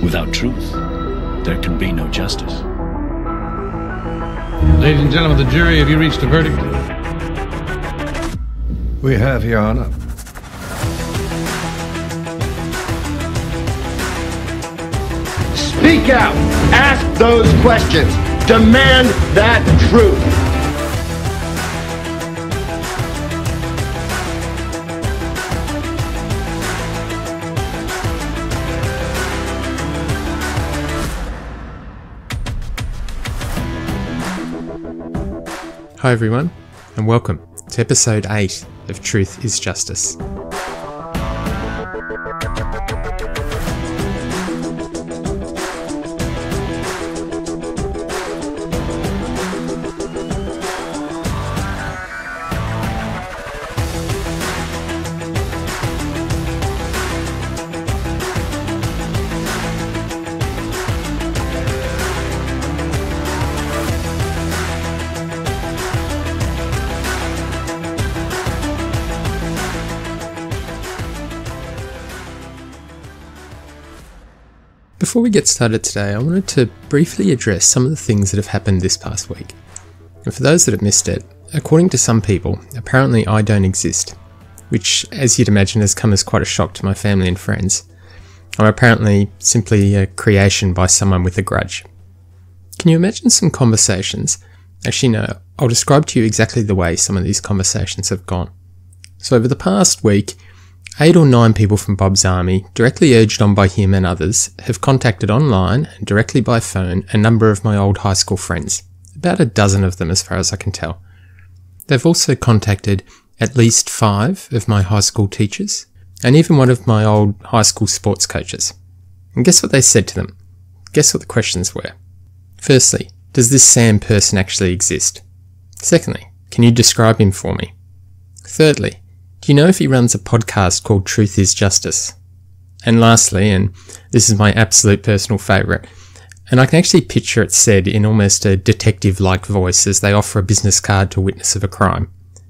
Without truth, there can be no justice. Ladies and gentlemen of the jury, have you reached a verdict? We have, Your Honor. Speak out. Ask those questions. Demand that truth. Hi everyone, and welcome to episode 8 of Truth is Justice. Before we get started today, I wanted to briefly address some of the things that have happened this past week. And for those that have missed it, according to some people, apparently I don't exist, which, as you'd imagine, has come as quite a shock to my family and friends. I'm apparently simply a creation by someone with a grudge. Can you imagine some conversations? Actually, no, I'll describe to you exactly the way some of these conversations have gone. So over the past week, 8 or 9 people from Bob's army, directly urged on by him and others, have contacted online and directly by phone a number of my old high school friends, about a dozen of them as far as I can tell. They've also contacted at least 5 of my high school teachers, and even one of my old high school sports coaches. And guess what they said to them? Guess what the questions were? Firstly, does this Sam person actually exist? Secondly, can you describe him for me? Thirdly, do you know if he runs a podcast called Truth is Justice? And lastly, and this is my absolute personal favourite, and I can actually picture it said in almost a detective-like voice as they offer a business card to a witness of a crime.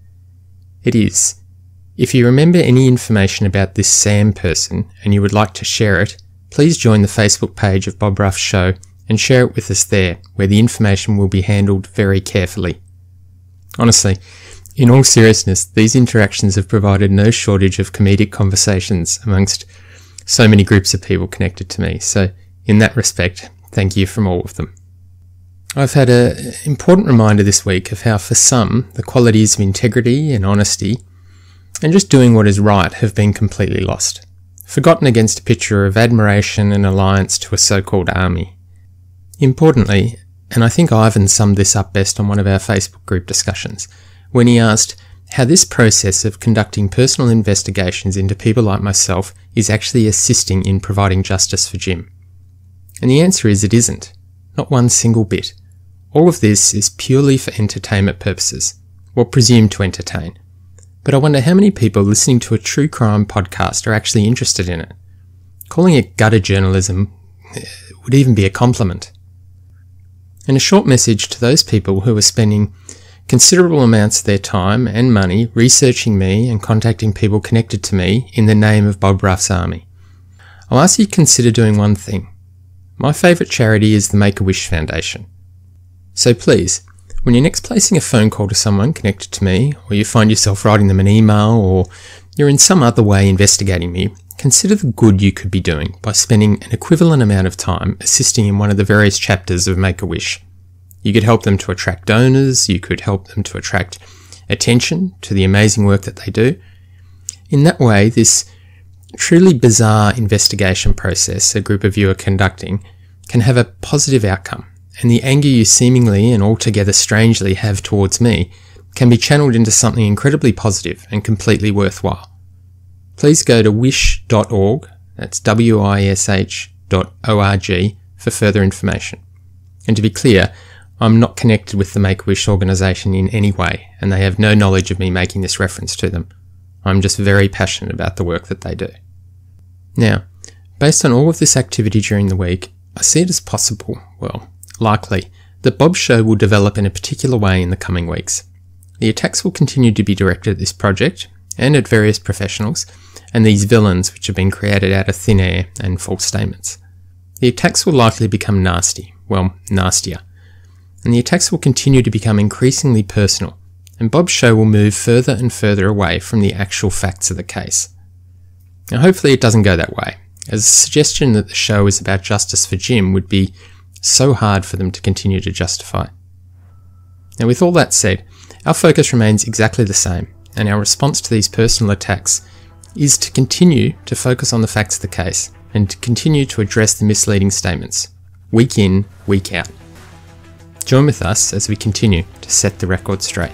It is, if you remember any information about this Sam person and you would like to share it, please join the Facebook page of Bob Ruff's show and share it with us there, where the information will be handled very carefully. Honestly, in all seriousness, these interactions have provided no shortage of comedic conversations amongst so many groups of people connected to me, so in that respect, thank you from all of them. I've had an important reminder this week of how for some, the qualities of integrity and honesty, and just doing what is right have been completely lost, forgotten against a picture of admiration and alliance to a so-called army. Importantly, and I think Ivan summed this up best on one of our Facebook group discussions, when he asked how this process of conducting personal investigations into people like myself is actually assisting in providing justice for Jim. And the answer is it isn't. Not one single bit. All of this is purely for entertainment purposes, or presumed to entertain. But I wonder how many people listening to a true crime podcast are actually interested in it. Calling it gutter journalism would even be a compliment. And a short message to those people who are spending considerable amounts of their time and money researching me and contacting people connected to me in the name of Bob Ruff's army. I'll ask you to consider doing one thing. My favourite charity is the Make-A-Wish Foundation. So please, when you're next placing a phone call to someone connected to me, or you find yourself writing them an email, or you're in some other way investigating me, consider the good you could be doing by spending an equivalent amount of time assisting in one of the various chapters of Make-A-Wish. You could help them to attract donors, you could help them to attract attention to the amazing work that they do. In that way, this truly bizarre investigation process a group of you are conducting can have a positive outcome, and the anger you seemingly and altogether strangely have towards me can be channeled into something incredibly positive and completely worthwhile. Please go to wish.org, that's wish.org, for further information. And to be clear, I'm not connected with the Make-A-Wish organisation in any way, and they have no knowledge of me making this reference to them. I'm just very passionate about the work that they do. Now, based on all of this activity during the week, I see it as possible, well, likely, that Bob's show will develop in a particular way in the coming weeks. The attacks will continue to be directed at this project, and at various professionals, and these villains which have been created out of thin air and false statements. the attacks will likely become nasty, well, nastier, and the attacks will continue to become increasingly personal, and Bob's show will move further and further away from the actual facts of the case. Now hopefully it doesn't go that way, as the suggestion that the show is about justice for Jim would be so hard for them to continue to justify. Now with all that said, our focus remains exactly the same, and our response to these personal attacks is to continue to focus on the facts of the case, and to continue to address the misleading statements, week in, week out. Join with us as we continue to set the record straight.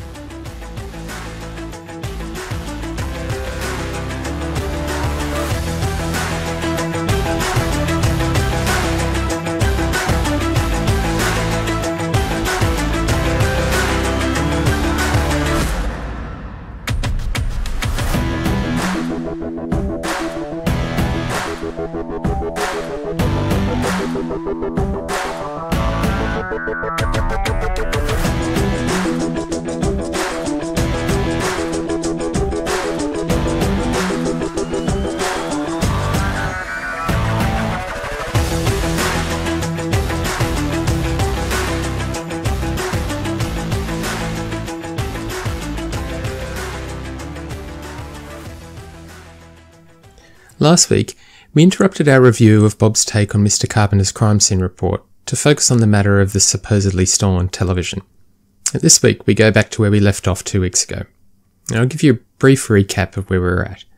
Last week, we interrupted our review of Bob's take on Mr Carpenter's crime scene report to focus on the matter of the supposedly stolen television. This week, we go back to where we left off 2 weeks ago. And I'll give you a brief recap of where we were at.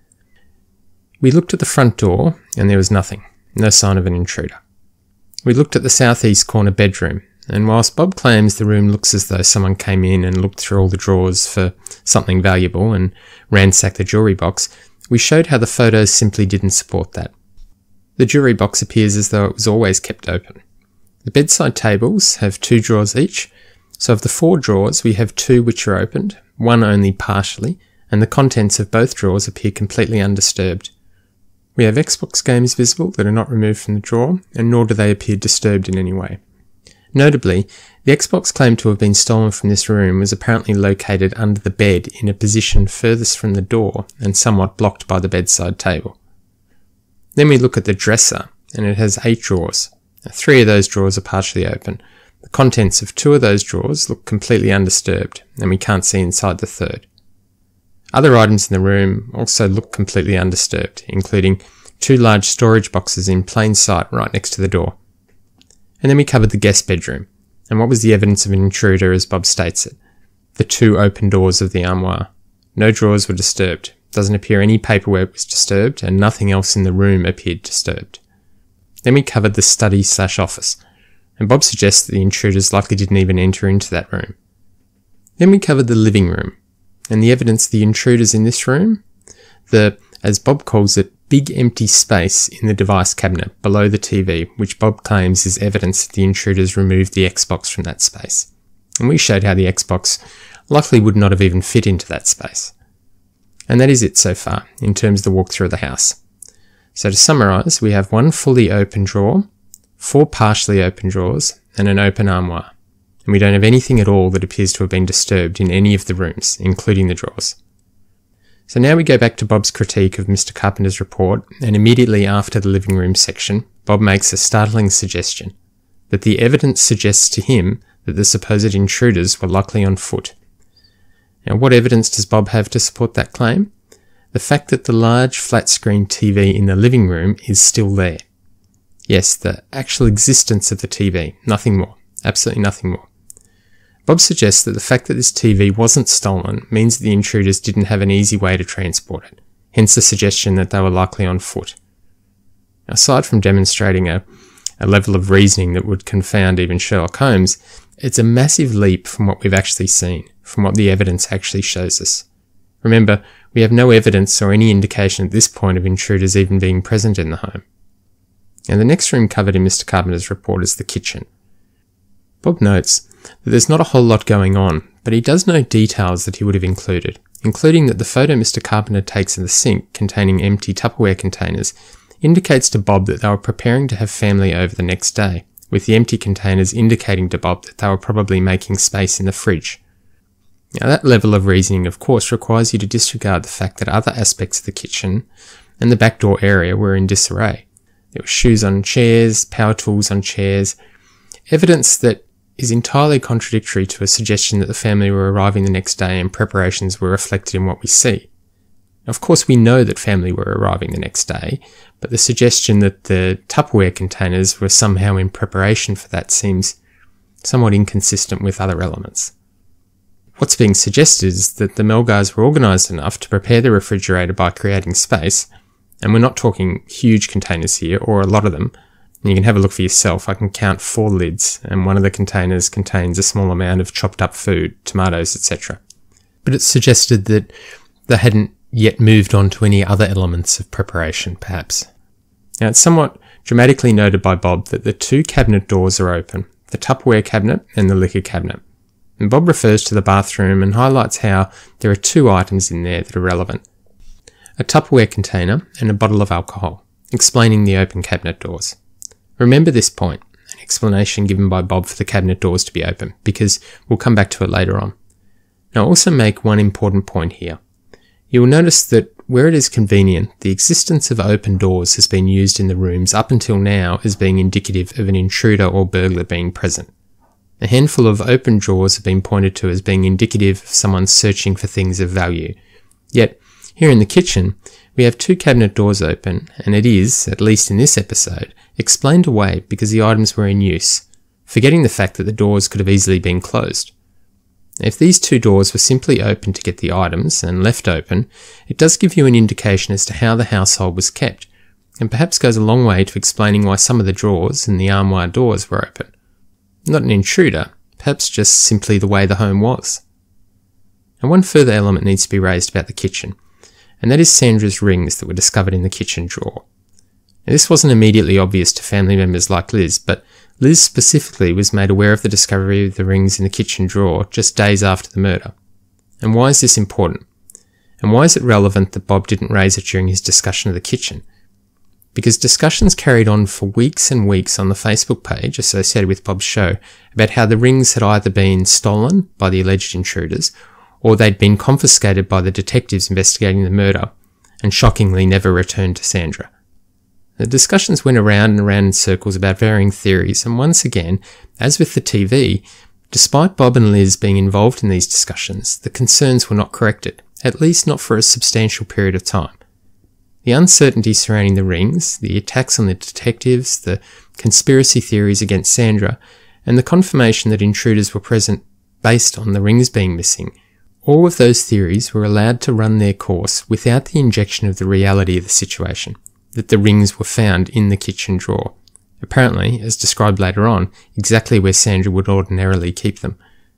We looked at the front door, and there was nothing, no sign of an intruder. We looked at the southeast corner bedroom, and whilst Bob claims the room looks as though someone came in and looked through all the drawers for something valuable and ransacked the jewellery box, we showed how the photos simply didn't support that. The jewellery box appears as though it was always kept open. The bedside tables have 2 drawers each, so of the 4 drawers we have 2 which are opened, 1 only partially, and the contents of both drawers appear completely undisturbed. We have Xbox games visible that are not removed from the drawer, and nor do they appear disturbed in any way. Notably, the Xbox claimed to have been stolen from this room was apparently located under the bed in a position furthest from the door and somewhat blocked by the bedside table. Then we look at the dresser, and it has 8 drawers. 3 of those drawers are partially open. The contents of 2 of those drawers look completely undisturbed, and we can't see inside the 3rd. Other items in the room also look completely undisturbed, including 2 large storage boxes in plain sight right next to the door. And then we covered the guest bedroom, and what was the evidence of an intruder as Bob states it? The 2 open doors of the armoire. No drawers were disturbed. Doesn't appear any paperwork was disturbed, and nothing else in the room appeared disturbed. Then we covered the study/office, and Bob suggests that the intruders likely didn't even enter into that room. Then we covered the living room, and the evidence of the intruders in this room, the, as Bob calls it, big empty space in the device cabinet below the TV, which Bob claims is evidence that the intruders removed the Xbox from that space. And we showed how the Xbox likely would not have even fit into that space. And that is it so far, in terms of the walkthrough of the house. So to summarise, we have 1 fully open drawer, 4 partially open drawers, and an open armoire. And we don't have anything at all that appears to have been disturbed in any of the rooms, including the drawers. So now we go back to Bob's critique of Mr Carpenter's report, and immediately after the living room section, Bob makes a startling suggestion, that the evidence suggests to him that the supposed intruders were likely on foot. Now what evidence does Bob have to support that claim? The fact that the large flat-screen TV in the living room is still there. Yes, the actual existence of the TV, nothing more, absolutely nothing more. Bob suggests that the fact that this TV wasn't stolen means that the intruders didn't have an easy way to transport it, hence the suggestion that they were likely on foot. Aside from demonstrating a level of reasoning that would confound even Sherlock Holmes, it's a massive leap from what we've actually seen, from what the evidence actually shows us. Remember, we have no evidence or any indication at this point of intruders even being present in the home. And the next room covered in Mr Carpenter's report is the kitchen. Bob notes that there's not a whole lot going on, but he does note details that he would have included, including that the photo Mr Carpenter takes of the sink containing empty Tupperware containers indicates to Bob that they were preparing to have family over the next day, with the empty containers indicating to Bob that they were probably making space in the fridge. Now that level of reasoning of course requires you to disregard the fact that other aspects of the kitchen and the back door area were in disarray. There were shoes on chairs, power tools on chairs, evidence that is entirely contradictory to a suggestion that the family were arriving the next day and preparations were reflected in what we see. Of course, we know that family were arriving the next day, but the suggestion that the Tupperware containers were somehow in preparation for that seems somewhat inconsistent with other elements. What's being suggested is that the Melgars were organised enough to prepare the refrigerator by creating space, and we're not talking huge containers here, or a lot of them. You can have a look for yourself. I can count 4 lids, and one of the containers contains a small amount of chopped up food, tomatoes, etc. But it's suggested that they hadn't yet moved on to any other elements of preparation, perhaps. Now, it's somewhat dramatically noted by Bob that the 2 cabinet doors are open, the Tupperware cabinet and the liquor cabinet. And Bob refers to the bathroom and highlights how there are 2 items in there that are relevant. A Tupperware container and a bottle of alcohol, explaining the open cabinet doors. Remember this point, an explanation given by Bob for the cabinet doors to be open, because we'll come back to it later on. Now, I'll also make one important point here. You will notice that where it is convenient, the existence of open doors has been used in the rooms up until now as being indicative of an intruder or burglar being present. A handful of open drawers have been pointed to as being indicative of someone searching for things of value. Yet, here in the kitchen, we have 2 cabinet doors open, and it is, at least in this episode, explained away because the items were in use, forgetting the fact that the doors could have easily been closed. If these 2 doors were simply open to get the items and left open, it does give you an indication as to how the household was kept, and perhaps goes a long way to explaining why some of the drawers and the armoire doors were open. Not an intruder, perhaps just simply the way the home was. And one further element needs to be raised about the kitchen, and that is Sandra's rings that were discovered in the kitchen drawer. Now, this wasn't immediately obvious to family members like Liz, but Liz specifically was made aware of the discovery of the rings in the kitchen drawer just days after the murder. And why is this important? And why is it relevant that Bob didn't raise it during his discussion of the kitchen? Because discussions carried on for weeks and weeks on the Facebook page associated with Bob's show about how the rings had either been stolen by the alleged intruders, or they'd been confiscated by the detectives investigating the murder, and shockingly never returned to Sandra. The discussions went around and around in circles about varying theories, and once again, as with the TV, despite Bob and Liz being involved in these discussions, the concerns were not corrected, at least not for a substantial period of time. The uncertainty surrounding the rings, the attacks on the detectives, the conspiracy theories against Sandra, and the confirmation that intruders were present based on the rings being missing, all of those theories were allowed to run their course without the injection of the reality of the situation, that the rings were found in the kitchen drawer, apparently, as described later on, exactly where Sandra would ordinarily keep them.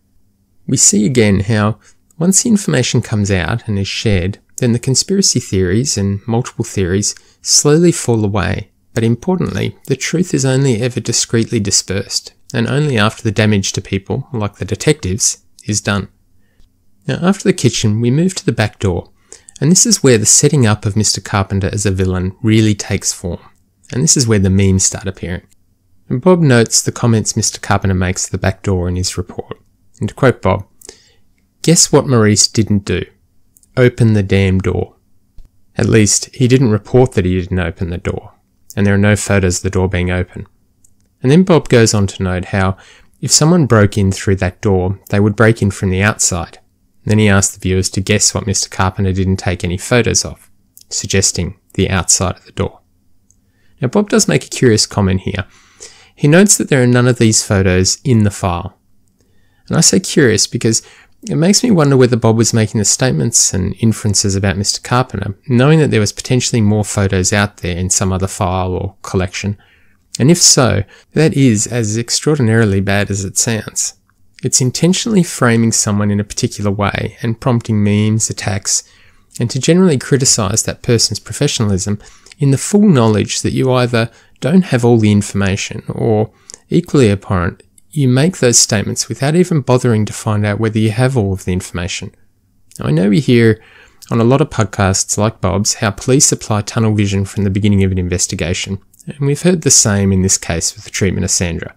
We see again how, once the information comes out and is shared, then the conspiracy theories and multiple theories slowly fall away, but importantly, the truth is only ever discreetly dispersed, and only after the damage to people, like the detectives, is done. Now, after the kitchen, we move to the back door, and this is where the setting up of Mr Carpenter as a villain really takes form, and this is where the memes start appearing. And Bob notes the comments Mr Carpenter makes to the back door in his report, and to quote Bob, "Guess what Maurice didn't do? Open the damn door." At least, he didn't report that he didn't open the door, and there are no photos of the door being open. And then Bob goes on to note how, if someone broke in through that door, they would break in from the outside. Then he asked the viewers to guess what Mr Carpenter didn't take any photos of, suggesting the outside of the door. Now, Bob does make a curious comment here. He notes that there are none of these photos in the file. And I say curious because it makes me wonder whether Bob was making the statements and inferences about Mr Carpenter, knowing that there was potentially more photos out there in some other file or collection. And if so, that is as extraordinarily bad as it sounds. It's intentionally framing someone in a particular way and prompting memes, attacks, and to generally criticise that person's professionalism in the full knowledge that you either don't have all the information or, equally abhorrent, you make those statements without even bothering to find out whether you have all of the information. Now, I know we hear on a lot of podcasts like Bob's how police apply tunnel vision from the beginning of an investigation, and we've heard the same in this case with the treatment of Sandra.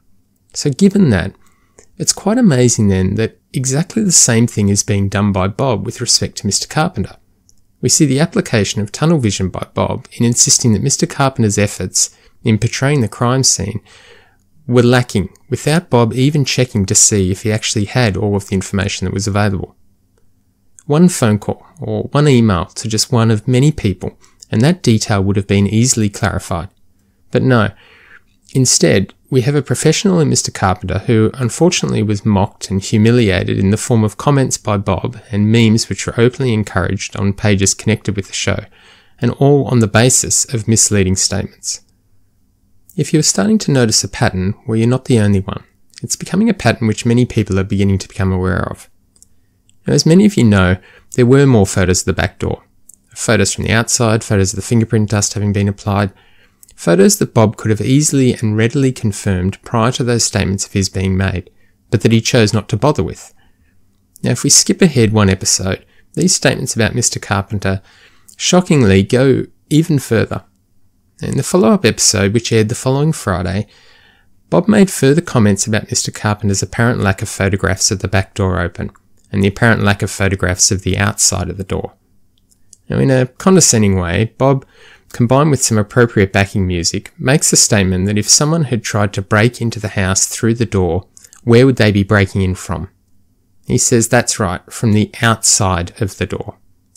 So given that, it's quite amazing then that exactly the same thing is being done by Bob with respect to Mr Carpenter. we see the application of tunnel vision by Bob in insisting that Mr Carpenter's efforts in portraying the crime scene were lacking, without Bob even checking to see if he actually had all of the information that was available. One phone call or one email to just one of many people, and that detail would have been easily clarified. But no, instead, we have a professional in Mr Carpenter who unfortunately was mocked and humiliated in the form of comments by Bob and memes which were openly encouraged on pages connected with the show, and all on the basis of misleading statements. If you're starting to notice a pattern, well, you're not the only one. It's becoming a pattern which many people are beginning to become aware of. Now, as many of you know, there were more photos of the back door. Photos from the outside, photos of the fingerprint dust having been applied, photos that Bob could have easily and readily confirmed prior to those statements of his being made, but that he chose not to bother with. Now, if we skip ahead one episode, these statements about Mr Carpenter shockingly go even further. In the follow-up episode, which aired the following Friday, Bob made further comments about Mr Carpenter's apparent lack of photographs of the back door open, and the apparent lack of photographs of the outside of the door. Now, in a condescending way, Bob, combined with some appropriate backing music, makes a statement that if someone had tried to break into the house through the door, where would they be breaking in from? He says that's right, from the outside of the door.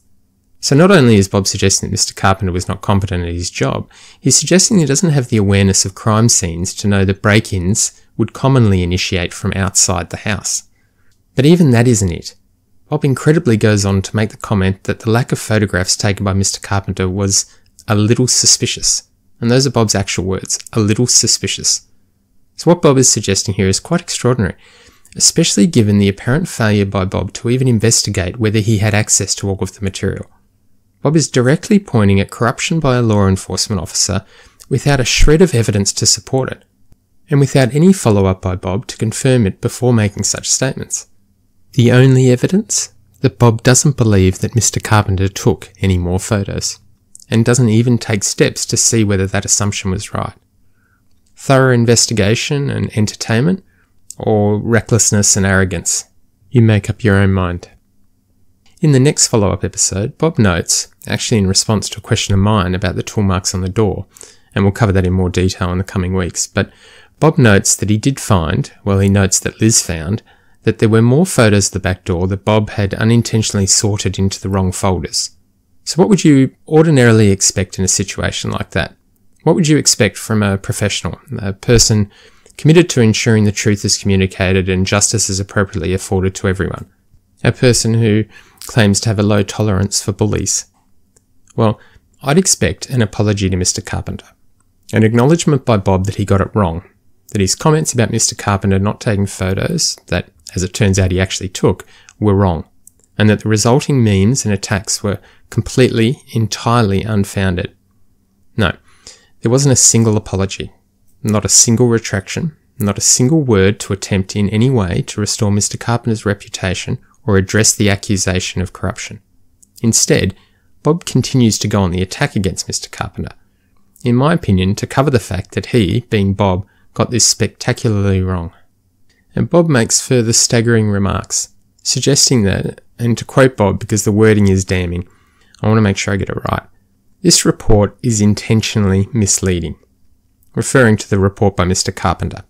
So not only is Bob suggesting that Mr Carpenter was not competent at his job, he's suggesting he doesn't have the awareness of crime scenes to know that break-ins would commonly initiate from outside the house. But even that isn't it. Bob incredibly goes on to make the comment that the lack of photographs taken by Mr Carpenter was a little suspicious. And those are Bob's actual words, a little suspicious. So what Bob is suggesting here is quite extraordinary, especially given the apparent failure by Bob to even investigate whether he had access to all of the material. Bob is directly pointing at corruption by a law enforcement officer without a shred of evidence to support it, and without any follow-up by Bob to confirm it before making such statements. The only evidence? That Bob doesn't believe that Mr Carpenter took any more photos, and doesn't even take steps to see whether that assumption was right. Thorough investigation and entertainment, or recklessness and arrogance? You make up your own mind. In the next follow-up episode, Bob notes, actually in response to a question of mine about the tool marks on the door, and we'll cover that in more detail in the coming weeks, but Bob notes that he did find, well, he notes that Liz found, that there were more photos of the back door that Bob had unintentionally sorted into the wrong folders. So what would you ordinarily expect in a situation like that? What would you expect from a professional, a person committed to ensuring the truth is communicated and justice is appropriately afforded to everyone? A person who claims to have a low tolerance for bullies? Well, I'd expect an apology to Mr Carpenter, an acknowledgement by Bob that he got it wrong, that his comments about Mr Carpenter not taking photos, that, as it turns out he actually took, were wrong, and that the resulting memes and attacks were completely, entirely unfounded. No, there wasn't a single apology, not a single retraction, not a single word to attempt in any way to restore Mr Carpenter's reputation or address the accusation of corruption. Instead, Bob continues to go on the attack against Mr Carpenter, in my opinion, to cover the fact that he, being Bob, got this spectacularly wrong. And Bob makes further staggering remarks, suggesting that, and to quote Bob because the wording is damning, I want to make sure I get it right, this report is intentionally misleading, referring to the report by Mr Carpenter.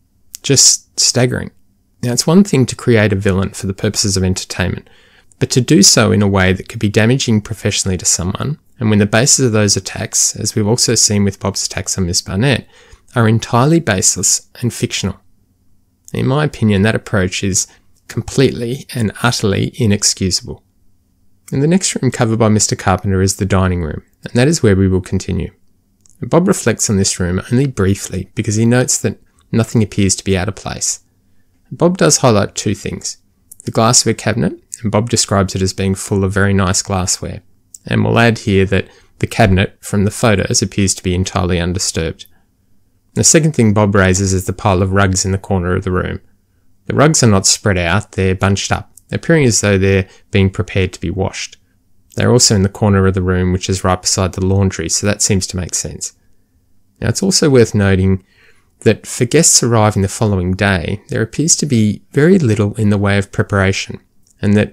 Just staggering. Now, it's one thing to create a villain for the purposes of entertainment, but to do so in a way that could be damaging professionally to someone, and when the basis of those attacks, as we've also seen with Bob's attacks on Miss Barnett, are entirely baseless and fictional. In my opinion, that approach is completely and utterly inexcusable. And the next room covered by Mr Carpenter is the dining room, and that is where we will continue. And Bob reflects on this room only briefly because he notes that nothing appears to be out of place. Bob does highlight two things: the glassware cabinet, and Bob describes it as being full of very nice glassware, and we'll add here that the cabinet from the photos appears to be entirely undisturbed. The second thing Bob raises is the pile of rugs in the corner of the room. The rugs are not spread out, they're bunched up, appearing as though they're being prepared to be washed. They're also in the corner of the room, which is right beside the laundry, so that seems to make sense. Now, it's also worth noting that for guests arriving the following day, there appears to be very little in the way of preparation, and that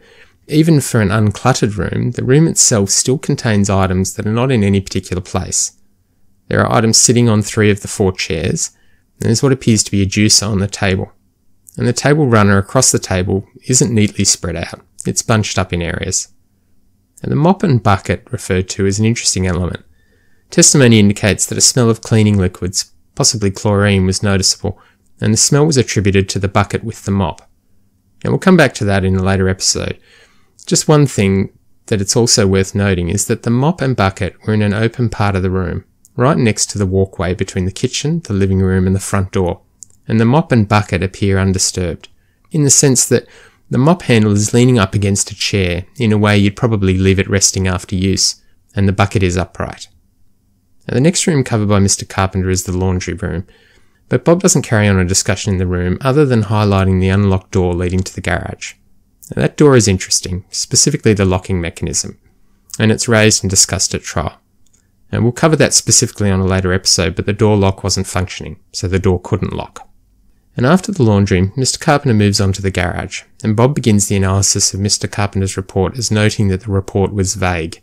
Even for an uncluttered room, the room itself still contains items that are not in any particular place. There are items sitting on 3 of the 4 chairs, and there's what appears to be a juicer on the table. And the table runner across the table isn't neatly spread out, it's bunched up in areas. And the mop and bucket referred to is an interesting element. Testimony indicates that a smell of cleaning liquids, possibly chlorine, was noticeable, and the smell was attributed to the bucket with the mop. And we'll come back to that in a later episode. Just one thing that it's also worth noting is that the mop and bucket were in an open part of the room, right next to the walkway between the kitchen, the living room and the front door, and the mop and bucket appear undisturbed, in the sense that the mop handle is leaning up against a chair in a way you'd probably leave it resting after use, and the bucket is upright. Now, the next room covered by Mr Carpenter is the laundry room, but Bob doesn't carry on a discussion in the room other than highlighting the unlocked door leading to the garage. Now, that door is interesting, specifically the locking mechanism, and it's raised and discussed at trial. And we'll cover that specifically on a later episode, but the door lock wasn't functioning, so the door couldn't lock. And after the laundry, Mr Carpenter moves on to the garage, and Bob begins the analysis of Mr Carpenter's report as noting that the report was vague.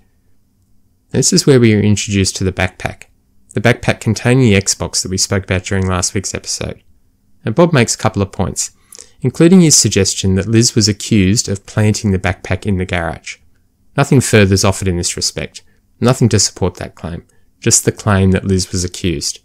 This is where we are introduced to the backpack containing the Xbox that we spoke about during last week's episode. And Bob makes a couple of points, including his suggestion that Liz was accused of planting the backpack in the garage. Nothing further is offered in this respect, nothing to support that claim, just the claim that Liz was accused.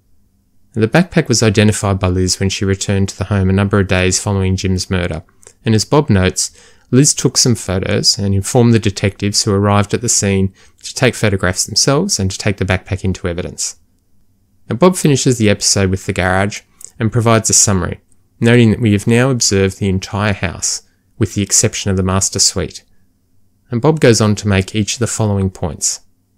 The backpack was identified by Liz when she returned to the home a number of days following Jim's murder, and as Bob notes, Liz took some photos and informed the detectives who arrived at the scene to take photographs themselves and to take the backpack into evidence. Now, Bob finishes the episode with the garage and provides a summary, noting that we have now observed the entire house, with the exception of the master suite. And Bob goes on to make each of the following points.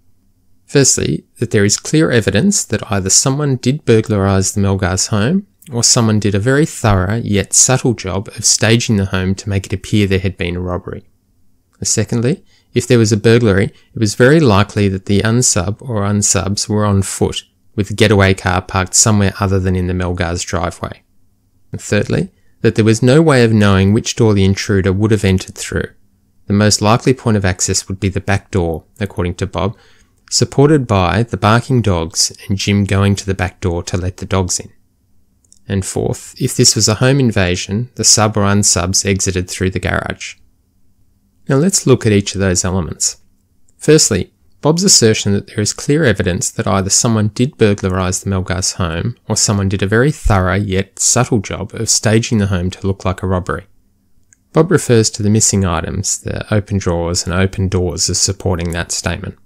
Firstly, that there is clear evidence that either someone did burglarise the Melgars' home, or someone did a very thorough yet subtle job of staging the home to make it appear there had been a robbery. Secondly, if there was a burglary, it was very likely that the unsub or unsubs were on foot, with the getaway car parked somewhere other than in the Melgars' driveway. And thirdly, that there was no way of knowing which door the intruder would have entered through. The most likely point of access would be the back door, according to Bob, supported by the barking dogs and Jim going to the back door to let the dogs in. And fourth, if this was a home invasion, the sub or unsubs exited through the garage. Now let's look at each of those elements. Firstly, Bob's assertion that there is clear evidence that either someone did burglarise the Melgars' home, or someone did a very thorough yet subtle job of staging the home to look like a robbery. Bob refers to the missing items, the open drawers and open doors, as supporting that statement.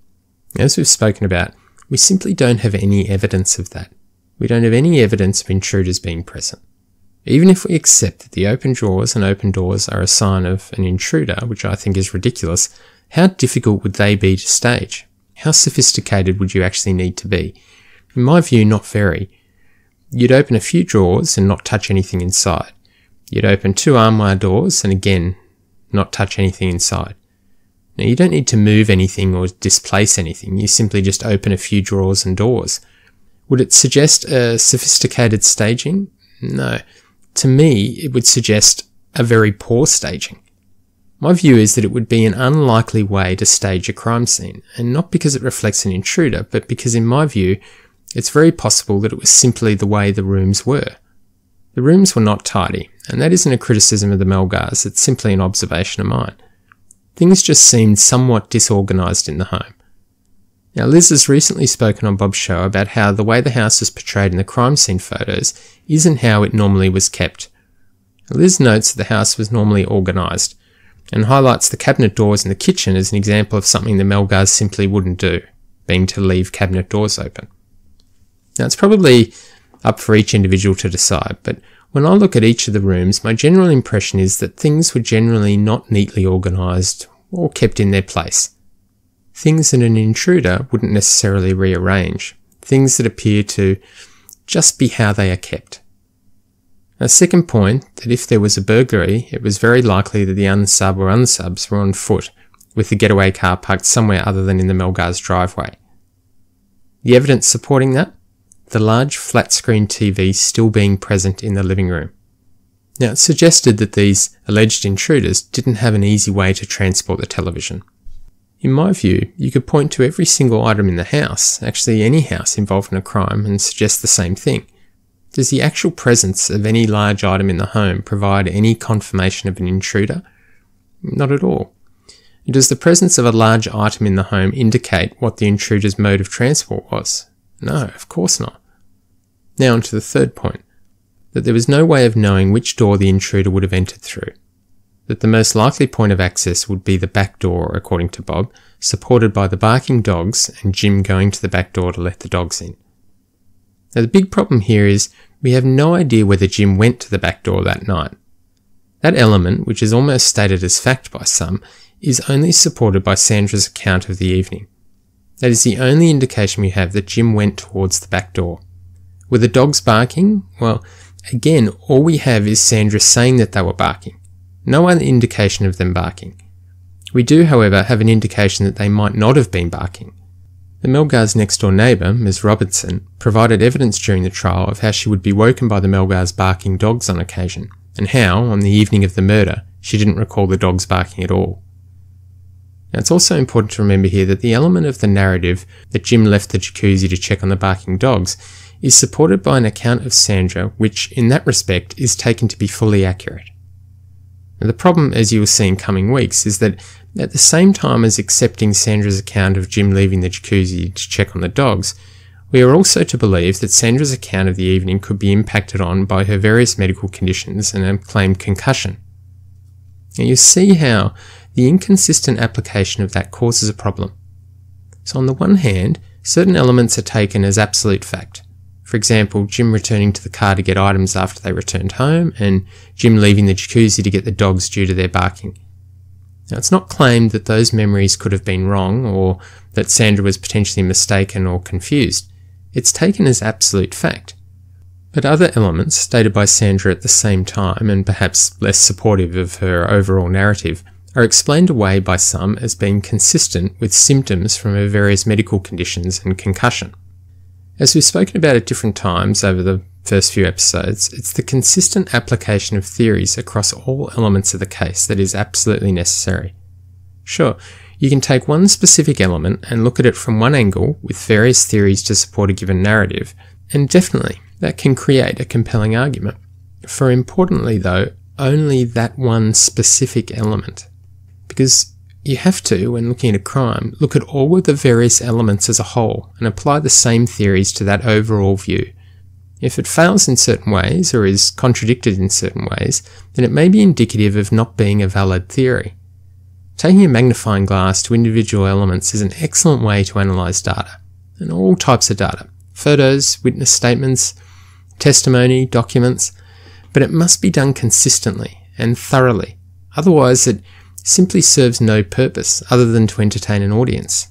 As we've spoken about, we simply don't have any evidence of that. We don't have any evidence of intruders being present. Even if we accept that the open drawers and open doors are a sign of an intruder, which I think is ridiculous, how difficult would they be to stage? How sophisticated would you actually need to be? In my view, not very. You'd open a few drawers and not touch anything inside. You'd open 2 armoire doors and again, not touch anything inside. Now, you don't need to move anything or displace anything, you simply just open a few drawers and doors. Would it suggest a sophisticated staging? No. To me, it would suggest a very poor staging. My view is that it would be an unlikely way to stage a crime scene, and not because it reflects an intruder, but because in my view, it's very possible that it was simply the way the rooms were. The rooms were not tidy, and that isn't a criticism of the Melgars, it's simply an observation of mine. Things just seemed somewhat disorganised in the home. Now, Liz has recently spoken on Bob's show about how the way the house is portrayed in the crime scene photos isn't how it normally was kept. Liz notes that the house was normally organised, and highlights the cabinet doors in the kitchen as an example of something the Melgars simply wouldn't do, being to leave cabinet doors open. Now, it's probably up for each individual to decide, but when I look at each of the rooms, my general impression is that things were generally not neatly organised or kept in their place. Things that an intruder wouldn't necessarily rearrange, things that appear to just be how they are kept. A second point, that if there was a burglary, it was very likely that the unsub or unsubs were on foot, with the getaway car parked somewhere other than in the Melgars' driveway. The evidence supporting that? The large flat-screen TV still being present in the living room. Now, it's suggested that these alleged intruders didn't have an easy way to transport the television. In my view, you could point to every single item in the house, actually any house involved in a crime, and suggest the same thing. Does the actual presence of any large item in the home provide any confirmation of an intruder? Not at all. Does the presence of a large item in the home indicate what the intruder's mode of transport was? No, of course not. Now on to the third point, that there was no way of knowing which door the intruder would have entered through. That the most likely point of access would be the back door, according to Bob, supported by the barking dogs and Jim going to the back door to let the dogs in. Now the big problem here is we have no idea whether Jim went to the back door that night. That element, which is almost stated as fact by some, is only supported by Sandra's account of the evening. That is the only indication we have that Jim went towards the back door. Were the dogs barking? Well, again, all we have is Sandra saying that they were barking. No other indication of them barking. We do, however, have an indication that they might not have been barking. The Melgars' next-door neighbour, Ms Robertson, provided evidence during the trial of how she would be woken by the Melgars' barking dogs on occasion, and how, on the evening of the murder, she didn't recall the dogs barking at all. Now, it's also important to remember here that the element of the narrative that Jim left the jacuzzi to check on the barking dogs is supported by an account of Sandra which, in that respect, is taken to be fully accurate. Now, the problem, as you will see in coming weeks, is that at the same time as accepting Sandra's account of Jim leaving the jacuzzi to check on the dogs, we are also to believe that Sandra's account of the evening could be impacted on by her various medical conditions and a claimed concussion. Now, you see how the inconsistent application of that causes a problem. So on the one hand, certain elements are taken as absolute fact. For example, Jim returning to the car to get items after they returned home, and Jim leaving the jacuzzi to get the dogs due to their barking. Now, it's not claimed that those memories could have been wrong, or that Sandra was potentially mistaken or confused. It's taken as absolute fact. But other elements stated by Sandra at the same time, and perhaps less supportive of her overall narrative, are explained away by some as being consistent with symptoms from her various medical conditions and concussion. As we've spoken about at different times over the first few episodes, it's the consistent application of theories across all elements of the case that is absolutely necessary. Sure, you can take one specific element and look at it from one angle with various theories to support a given narrative, and definitely that can create a compelling argument. For importantly though, only that one specific element. Because you have to, when looking at a crime, look at all of the various elements as a whole and apply the same theories to that overall view. If it fails in certain ways or is contradicted in certain ways, then it may be indicative of not being a valid theory. Taking a magnifying glass to individual elements is an excellent way to analyse data, and all types of data, photos, witness statements, testimony, documents, but it must be done consistently and thoroughly, otherwise it simply serves no purpose other than to entertain an audience.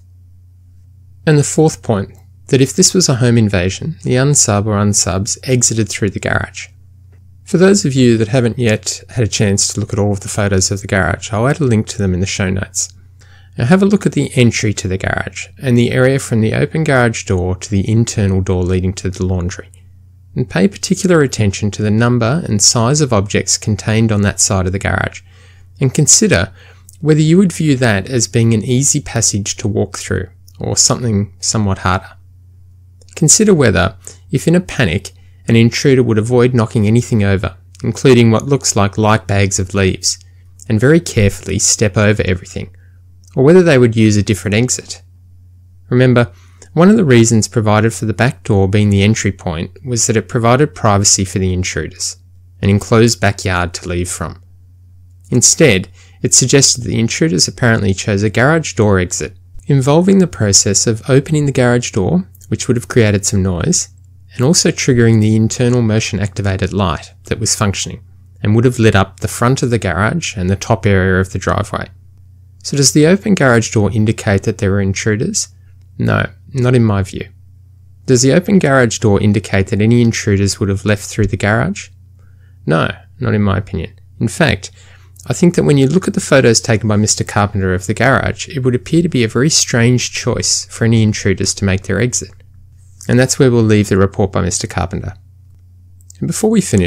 And the fourth point, that if this was a home invasion, the unsub or unsubs exited through the garage. For those of you that haven't yet had a chance to look at all of the photos of the garage, I'll add a link to them in the show notes. Now have a look at the entry to the garage and the area from the open garage door to the internal door leading to the laundry. And pay particular attention to the number and size of objects contained on that side of the garage, and consider whether you would view that as being an easy passage to walk through, or something somewhat harder. Consider whether, if in a panic, an intruder would avoid knocking anything over, including what looks like light bags of leaves, and very carefully step over everything, or whether they would use a different exit. Remember, one of the reasons provided for the back door being the entry point was that it provided privacy for the intruders, an enclosed backyard to leave from. Instead, it suggested that the intruders apparently chose a garage door exit, involving the process of opening the garage door, which would have created some noise, and also triggering the internal motion-activated light that was functioning, and would have lit up the front of the garage and the top area of the driveway. So does the open garage door indicate that there were intruders? No, not in my view. Does the open garage door indicate that any intruders would have left through the garage? No, not in my opinion. In fact, I think that when you look at the photos taken by Mr Carpenter of the garage, it would appear to be a very strange choice for any intruders to make their exit. And that's where we'll leave the report by Mr Carpenter. And before we finish,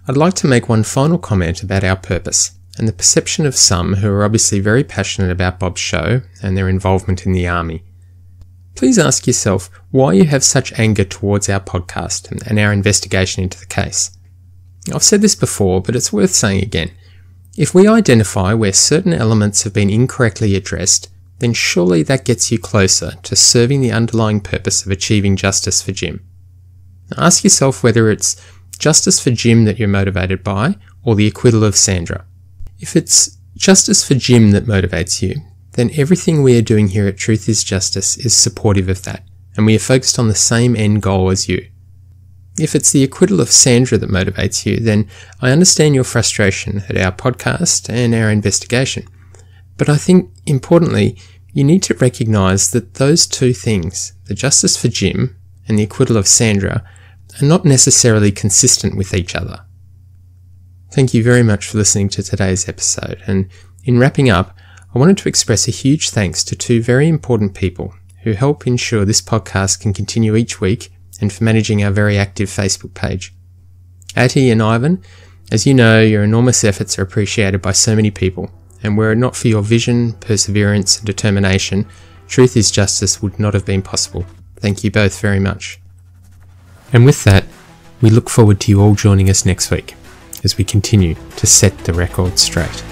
I'd like to make one final comment about our purpose and the perception of some who are obviously very passionate about Bob's show and their involvement in the army. Please ask yourself why you have such anger towards our podcast and our investigation into the case. I've said this before, but it's worth saying again. If we identify where certain elements have been incorrectly addressed, then surely that gets you closer to serving the underlying purpose of achieving justice for Jim. Now ask yourself whether it's justice for Jim that you're motivated by, or the acquittal of Sandra. If it's justice for Jim that motivates you, then everything we are doing here at Truth is Justice is supportive of that, and we are focused on the same end goal as you. If it's the acquittal of Sandra that motivates you, then I understand your frustration at our podcast and our investigation. But I think, importantly, you need to recognise that those two things, the justice for Jim and the acquittal of Sandra, are not necessarily consistent with each other. Thank you very much for listening to today's episode, and in wrapping up, I wanted to express a huge thanks to two very important people who help ensure this podcast can continue each week and for managing our very active Facebook page. Atty and Ivan, as you know, your enormous efforts are appreciated by so many people, and were it not for your vision, perseverance and determination, Truth is Justice would not have been possible. Thank you both very much. And with that, we look forward to you all joining us next week as we continue to set the record straight.